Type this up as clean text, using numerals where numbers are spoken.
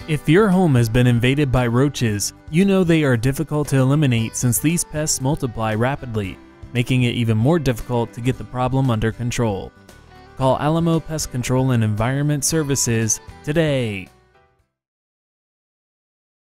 If your home has been invaded by roaches, you know they are difficult to eliminate since these pests multiply rapidly, making it even more difficult to get the problem under control. Call Alamo Pest Control and Environment Services today.